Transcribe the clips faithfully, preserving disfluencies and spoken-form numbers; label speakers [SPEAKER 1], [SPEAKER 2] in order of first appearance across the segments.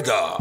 [SPEAKER 1] Rega.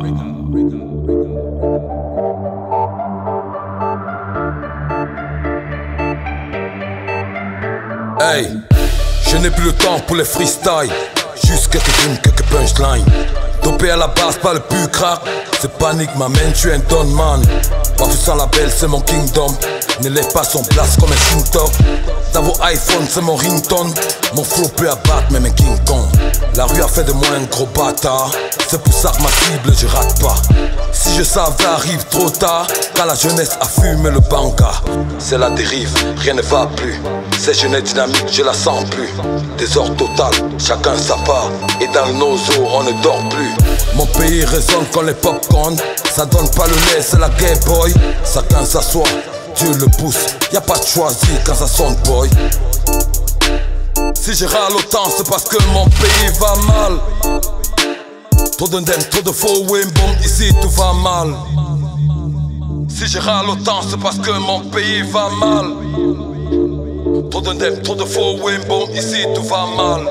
[SPEAKER 1] Hey, je n'ai plus le temps pour les freestyles. Juste quelques rimes, quelques punchlines. Dopé à la base, pas le plus crack. C'est panique, ma main, tu es un don man. Parfait sans label, c'est mon kingdom. Ne lève pas son place comme un Shinto. Dans vos iPhones, c'est mon ringtone. Mon flow peut abattre même un King Kong. La rue a fait de moi un gros bâtard. C'est pour ça que ma cible, je rate pas. Si je savais, arrive trop tard. Quand la jeunesse a fumé le banga. C'est la dérive, rien ne va plus. Cette jeunesse dynamique, je la sens plus. Désordre total, chacun sa part. Et dans nos eaux, on ne dort plus. Mon pays résonne comme les popcorn. Ça donne pas le lait, c'est la gay boy. Chacun s'assoit, Dieu le pousse. Y'a pas de choisir quand ça sonne boy. Si je râle autant, c'est parce que mon pays va mal. Trop de ndem, trop de faux wimboum, ici tout va mal. Si je râle autant, c'est parce que mon pays va mal. Trop de ndem, trop de faux wimboum, ici tout va mal.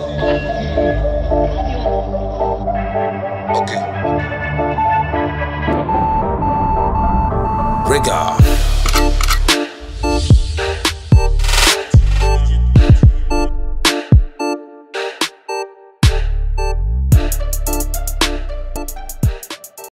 [SPEAKER 1] Ok. Rega.